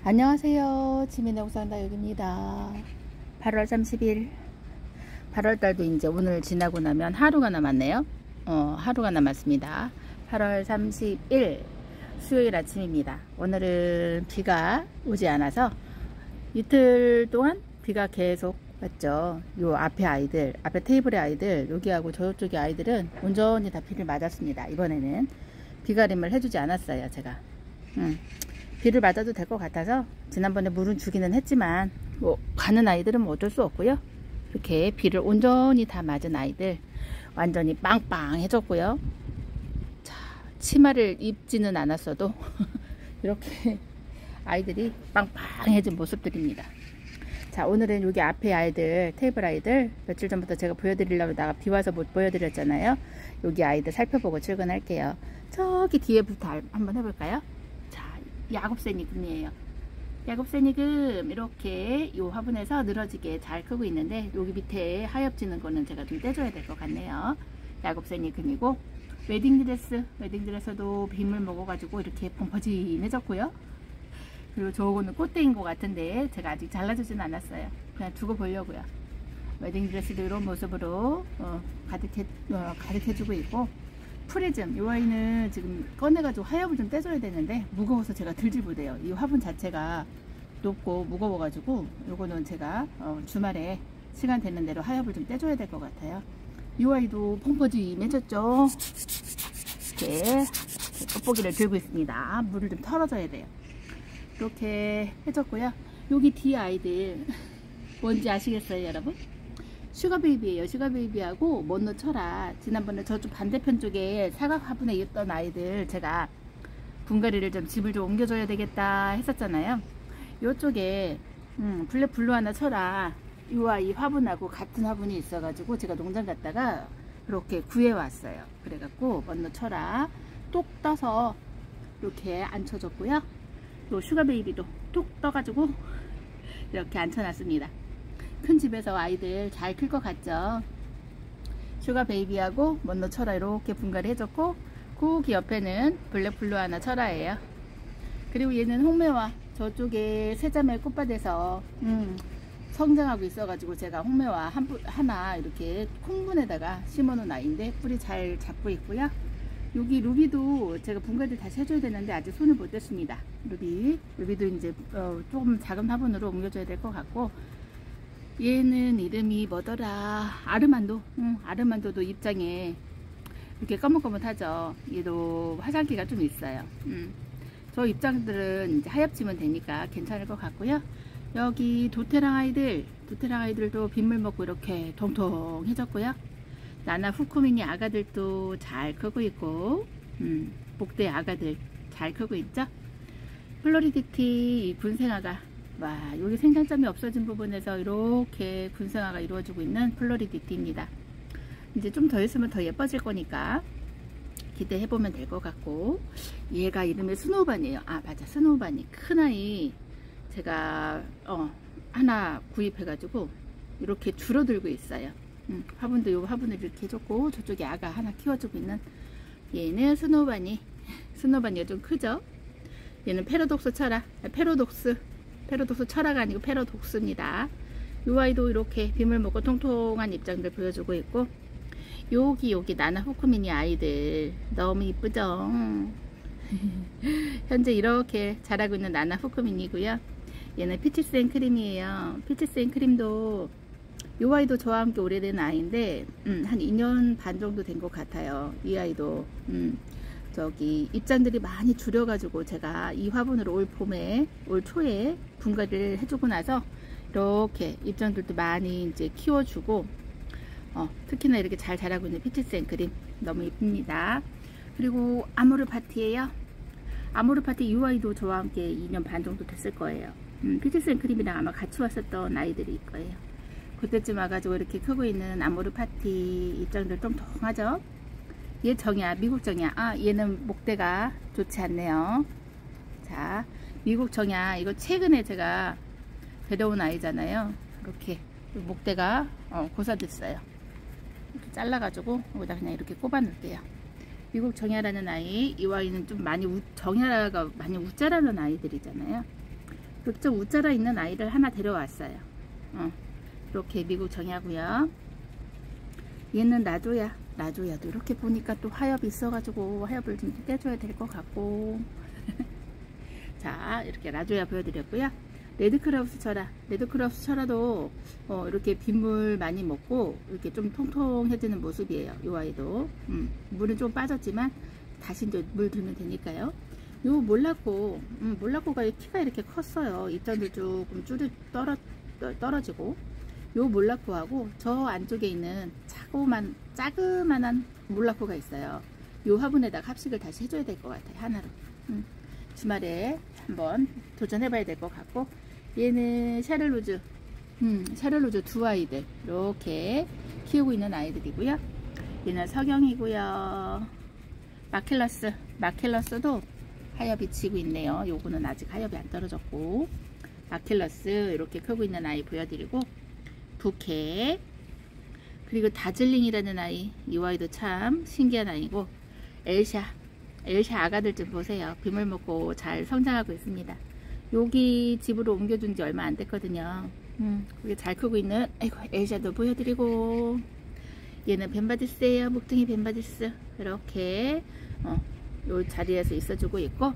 안녕하세요. 지민의 옥상다육입니다. 8월 30일 8월달도 이제 오늘 지나고 나면 하루가 남았네요. 하루가 남았습니다. 8월 30일 수요일 아침입니다. 오늘은 비가 오지 않아서 이틀 동안 비가 계속 왔죠. 요 앞에 아이들, 앞에 테이블의 아이들, 여기하고 저쪽의 아이들은 온전히 다 비를 맞았습니다. 이번에는 비가림을 해주지 않았어요. 제가 비를 맞아도 될 것 같아서 지난번에 물은 주기는 했지만 뭐 가는 아이들은 뭐 어쩔 수 없고요. 이렇게 비를 온전히 다 맞은 아이들 완전히 빵빵해졌고요. 자, 치마를 입지는 않았어도 이렇게 아이들이 빵빵해진 모습들입니다. 자, 오늘은 여기 앞에 아이들, 테이블 아이들 며칠 전부터 제가 보여드리려고 다가 비 와서 못 보여드렸잖아요. 여기 아이들 살펴보고 출근할게요. 저기 뒤에부터 한번 해볼까요? 야곱새니금이에요. 야곱새니금 이렇게 이 화분에서 늘어지게 잘 크고 있는데 여기 밑에 하엽지는 거는 제가 좀 떼줘야 될 것 같네요. 야곱새니금이고 웨딩드레스도 빗물 먹어가지고 이렇게 펑퍼짐해졌고요. 그리고 저거는 꽃대인 것 같은데 제가 아직 잘라주진 않았어요. 그냥 두고 보려고요. 웨딩드레스도 이런 모습으로 가득해주고 있고 프리즘, 이 아이는 지금 꺼내가지고 하엽을 좀 떼줘야 되는데 무거워서 제가 들지 못해요. 이 화분 자체가 높고 무거워가지고 요거는 제가 주말에 시간 되는 대로 하엽을 좀 떼줘야 될 것 같아요. 이 아이도 펑퍼짐해졌죠. 이렇게 돋보기를 들고 있습니다. 물을 좀 털어줘야 돼요. 이렇게 해줬고요. 여기 뒤에 아이들 뭔지 아시겠어요, 여러분? 슈가베이비예요. 슈가베이비하고 먼노 철아. 지난번에 저쪽 반대편 쪽에 사각 화분에 있던 아이들 제가 분갈이를 좀 집을 좀 옮겨줘야 되겠다 했었잖아요. 요쪽에 블루하나 철아 이와 이 화분하고 같은 화분이 있어가지고 제가 농장 갔다가 이렇게 구해왔어요. 그래갖고 먼노 철아 똑 떠서 이렇게 앉혀줬고요. 요 슈가베이비도 톡 떠가지고 이렇게 앉혀놨습니다. 큰 집에서 아이들 잘 클 것 같죠. 슈가 베이비하고 먼노 철아 이렇게 분갈이 해줬고 거기 옆에는 블랙블루하나 철아예요. 그리고 얘는 홍매화 저쪽에 세자매 꽃밭에서 성장하고 있어가지고 제가 홍매화 하나 이렇게 콩분에다가 심어놓은 아이인데 뿌리 잘 잡고 있고요. 여기 루비도 제가 분갈이를 다시 해줘야 되는데 아직 손을 못 댔습니다. 루비도 이제 조금 작은 화분으로 옮겨줘야 될 것 같고, 얘는 이름이 뭐더라, 아르만도. 아르만도도 입장에 이렇게 거뭇거뭇하죠. 얘도 화장기가 좀 있어요. 저 입장들은 이제 하엽지면 되니까 괜찮을 것 같고요. 여기 도테랑 아이들도 빗물 먹고 이렇게 통통해졌고요. 나나 후쿠미니 아가들도 잘 크고 있고 목대 아가들 잘 크고 있죠. 플로리디티 군생아가 와, 여기 생장점이 없어진 부분에서 이렇게 군생화가 이루어지고 있는 플로리디티입니다. 이제 좀 더 있으면 더 예뻐질 거니까 기대해보면 될 것 같고, 얘가 이름이 스노우반이에요. 아, 맞아, 스노우반이 큰 아이 제가 하나 구입해가지고 이렇게 줄어들고 있어요. 화분도 요 화분을 이렇게 해줬고 저쪽에 아가 하나 키워주고 있는 얘는 스노우반이 스노우반이가 좀 크죠. 얘는 페로독스 철아, 페로독스 철아가 아니고 페로독스입니다. 이 아이도 이렇게 빗물 먹고 통통한 입장들 보여주고 있고, 여기 나나 후쿠미니 아이들 너무 이쁘죠. 현재 이렇게 자라고 있는 나나 후쿠미니고요. 얘는 피치스앤크림이에요. 피치스앤크림도 이 아이도 저와 함께 오래된 아이인데 한 2년 반 정도 된 것 같아요. 이 아이도 저기 입장들이 많이 줄여가지고 제가 이 화분으로 올 초에 분갈이를 해주고 나서 이렇게 입장들도 많이 이제 키워주고 특히나 이렇게 잘 자라고 있는 피치스앤크림 너무 이쁩니다. 그리고 아모르파티예요. 아모르파티 이 아이도 저와 함께 2년 반 정도 됐을 거예요. 피치스앤크림이랑 아마 같이 왔었던 아이들일 거예요. 그때쯤 와가지고 이렇게 크고 있는 아모르파티 입장들 좀 통하죠. 얘 정이야, 미국 정이야. 아, 얘는 목대가 좋지 않네요. 자, 미국 정이야. 이거 최근에 제가 데려온 아이잖아요. 이렇게 목대가 고사됐어요. 이렇게 잘라가지고 여기다 그냥 이렇게 꼽아 놓을게요. 미국 정야라는 아이, 이 아이는 좀 많이 정야가 많이 웃자라는 아이들이잖아요. 좀 웃자라 있는 아이를 하나 데려왔어요. 이렇게 미국 정야고요. 얘는 라조야. 라조야도 이렇게 보니까 또 화엽이 있어가지고 화엽을 좀 떼줘야 될 것 같고. 자, 이렇게 라조야 보여드렸고요. 레드크라우스 철아. 레드크라우스 철아도 이렇게 빗물 많이 먹고 이렇게 좀 통통해지는 모습이에요. 이 아이도. 물은 좀 빠졌지만 다시 이제 물 들면 되니까요. 요 몰라코, 몰라코가 키가 이렇게 컸어요. 입장도 조금 떨어지고. 요 몰라코하고 저 안쪽에 있는 자그만한 몰라코가 있어요. 요 화분에다가 합식을 다시 해줘야 될 것 같아요. 하나로. 주말에 한번 도전해봐야 될 것 같고. 얘는 샤를로즈. 샤를로즈 두 아이들 이렇게 키우고 있는 아이들이고요. 얘는 석영이고요. 마켈러스도 하엽이 지고 있네요. 요거는 아직 하엽이 안 떨어졌고. 마켈러스 이렇게 크고 있는 아이 보여드리고, 부케, 그리고 다즐링이라는 아이, 이 아이도 참 신기한 아이고, 엘샤 아가들 좀 보세요. 빗물 먹고 잘 성장하고 있습니다. 여기 집으로 옮겨준 지 얼마 안 됐거든요. 그게 잘 크고 있는, 아이고, 엘샤도 보여드리고, 얘는 벤바디스예요. 목둥이 벤바디스. 이렇게 요 자리에서 있어주고 있고,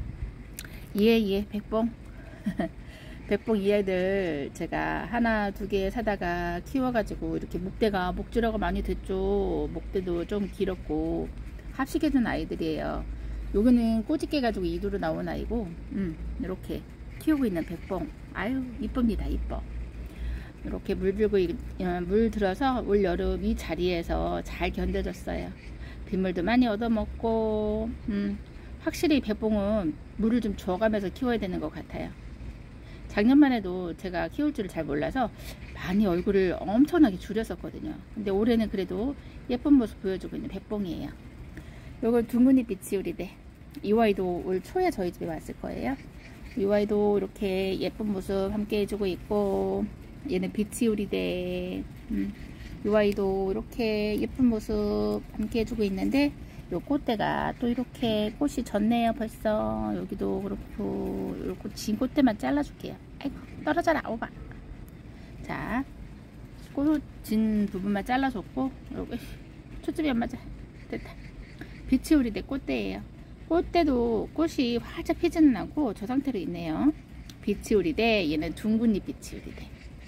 백봉. 백봉 이 아이들 제가 하나 두 개 사다가 키워가지고 이렇게 목줄어가 많이 됐죠. 목대도 좀 길었고 합식해준 아이들이에요. 요거는 꼬집게 가지고 2두로 나온 아이고, 이렇게 키우고 있는 백봉. 아유, 이쁩니다. 이뻐. 이렇게 물 들어서 올 여름 이 자리에서 잘 견뎌줬어요. 빗물도 많이 얻어먹고, 확실히 백봉은 물을 좀 줘가면서 키워야 되는 것 같아요. 작년만 해도 제가 키울 줄을 잘 몰라서 많이 얼굴을 엄청나게 줄였었거든요. 근데 올해는 그래도 예쁜 모습 보여주고 있는 백봉이에요. 요건 둥근잎 비치우리대. 이 아이도 올 초에 저희 집에 왔을 거예요. 이 아이도 이렇게 예쁜 모습 함께 해주고 있고, 얘는 비치우리대. 이 아이도 이렇게 예쁜 모습 함께 해주고 있는데, 요 꽃대가 또 이렇게 꽃이 졌네요. 벌써 여기도 그렇고, 이렇게 진 꽃대만 잘라줄게요. 아이고, 떨어져라. 오바. 자, 꽃 진 부분만 잘라줬고, 이렇게 초점이 안 맞아. 됐다. 비치우리대 꽃대예요. 꽃대도 꽃이 활짝 피지는 않고 저 상태로 있네요. 비치우리대. 얘는 둥근잎 비치우리대.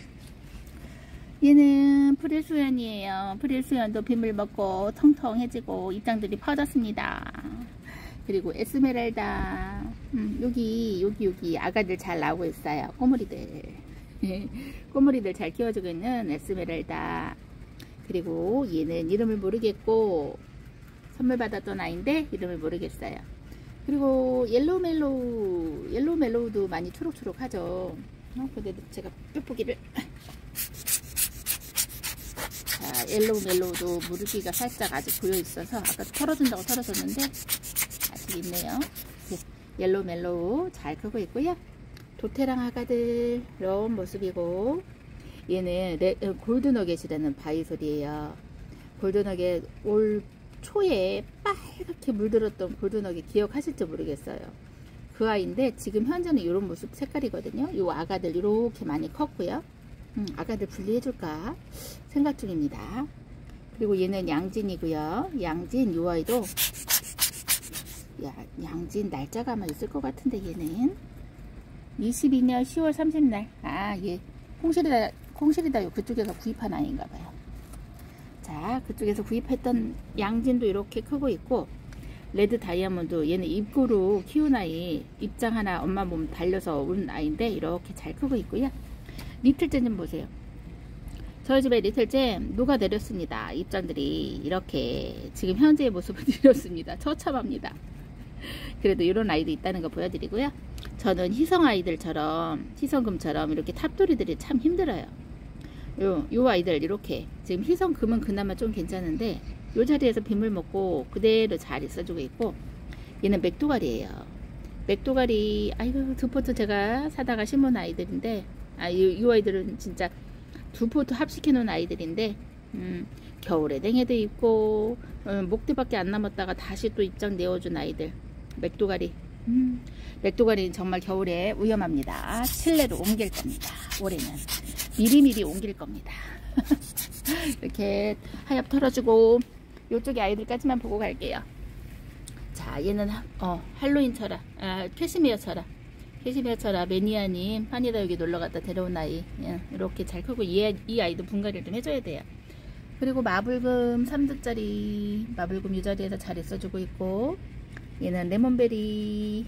얘는 프릴수연이에요. 프릴수연도 빗물 먹고 통통해지고 입장들이 퍼졌습니다. 그리고 에스메랄다. 여기 아가들 잘 나오고 있어요. 꼬물이들. 꼬물이들 잘 키워주고 있는 에스메랄다. 그리고 얘는 이름을 모르겠고 선물 받았던 아이인데 이름을 모르겠어요. 그리고 옐로우 멜로우도 많이 초록초록하죠. 근데 제가 뼈보기를, 자, 옐로우 멜로우도 물기가 살짝 아직 고여 있어서 아까 털어준다고 털어줬는데 아직 있네요. 옐로우 멜로우 잘 크고 있고요. 도테랑 아가들 이런 모습이고, 얘는 골드너겟이라는 바이솔이에요. 골드너겟 올 초에 빨갛게 물들었던 골드너겟 기억하실지 모르겠어요. 그 아이인데 지금 현재는 이런 모습 색깔이거든요. 요 아가들 이렇게 많이 컸고요. 아가들 분리해줄까 생각 중입니다. 그리고 얘는 양진이고요. 양진 요 아이도, 양진 날짜가 아마 있을 것 같은데, 얘는 22년 10월 30날 얘 콩실이다 그쪽에서 구입한 아이인가봐요. 자, 그쪽에서 구입했던 양진도 이렇게 크고 있고, 레드 다이아몬드 얘는 입구로 키운 아이, 입장 하나 엄마 몸 달려서 온 아이인데 이렇게 잘 크고 있고요. 리틀잼 좀 보세요. 저희 집에 리틀잼 녹아내렸습니다. 입장들이 이렇게 지금 현재의 모습을 이렇습니다. 처참합니다. 그래도 이런 아이도 있다는 거 보여드리고요. 저는 희성금처럼 이렇게 탑돌이들이 참 힘들어요. 요 아이들 이렇게 지금 희성금은 그나마 좀 괜찮은데 요 자리에서 빗물 먹고 그대로 잘 있어주고 있고, 얘는 맥도가리예요. 맥도가리, 아이고, 두 포트 제가 사다가 심은 아이들인데, 이 아이들은 진짜 두 포트 합식해 놓은 아이들인데, 겨울에 냉해도 있고 목대밖에 안 남았다가 다시 또 입장 내어준 아이들. 맥도가리. 맥도가리는 정말 겨울에 위험합니다. 실내로 옮길 겁니다. 올해는 미리미리 옮길 겁니다. 이렇게 하엽 털어주고 이쪽에 아이들까지만 보고 갈게요. 자, 얘는 할로윈 철아, 캐시미어 철아 매니아님 파니다 여기 놀러갔다 데려온 아이. 이렇게 잘 크고 이 아이도 분갈이를 좀 해줘야 돼요. 그리고 마블금 3두짜리 마블금 이 자리에서 잘 있어주고 있고, 얘는 레몬베리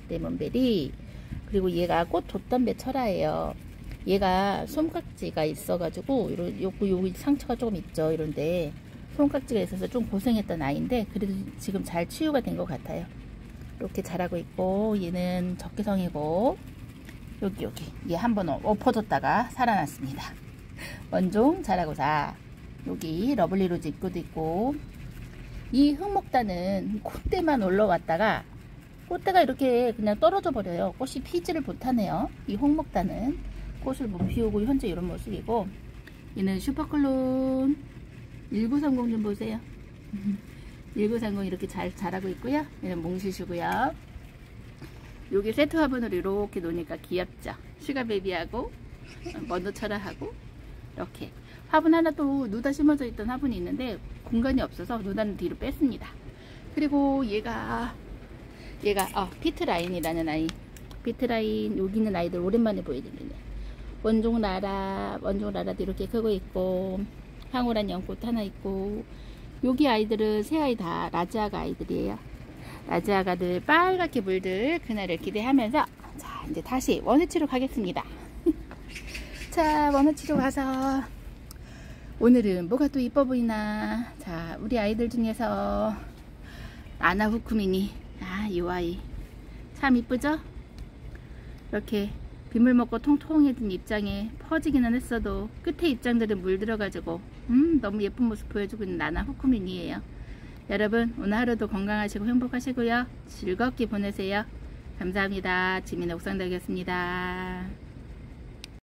그리고 얘가 꽃 돛담배 철아예요. 얘가 손깍지가 있어가지고 여기 상처가 조금 있죠. 이런데 손깍지가 있어서 좀 고생했던 아이인데 그래도 지금 잘 치유가 된 것 같아요. 이렇게 자라고 있고, 얘는 적개성이고 여기 얘 한번 엎어졌다가 살아났습니다. 원종 자라고사. 여기 러블리 로즈 입구도 있고, 이 흑목단은 콧대만 올라왔다가 꽃대가 이렇게 그냥 떨어져 버려요. 꽃이 피지를 못하네요. 이 흑목단은 꽃을 못 피우고 현재 이런 모습이고, 얘는 슈퍼클론 1930 좀 보세요. 1930 이렇게 잘 자라고 있고요. 얘는 몽시슈고요. 여기 세트 화분으로 이렇게 놓으니까 귀엽죠. 슈가베비하고 먼도철아하고 이렇게 화분 하나 또 누다 심어져 있던 화분이 있는데 공간이 없어서 누다는 뒤로 뺐습니다. 그리고 얘가 피트라인이라는 아이. 피트라인 여기 있는 아이들 오랜만에 보여드리네. 원종 라라도 이렇게 크고 있고, 황홀한 연꽃 하나 있고, 여기 아이들은 세 아이 다 라지아가 아이들이에요. 라지아가들 빨갛게 물들 그날을 기대하면서, 자, 이제 다시 원해치로 가겠습니다. 자, 원해치로 가서 오늘은 뭐가 또 이뻐 보이나. 자, 우리 아이들 중에서 아나 후쿠미니, 이 아이 참 이쁘죠? 이렇게 빗물 먹고 통통해진 입장에 퍼지기는 했어도 끝에 입장들은 물들어가지고 너무 예쁜 모습 보여주고 있는 나나 후쿠민이에요. 여러분 오늘 하루도 건강하시고 행복하시고요. 즐겁게 보내세요. 감사합니다. 지민의 옥상덕이었습니다.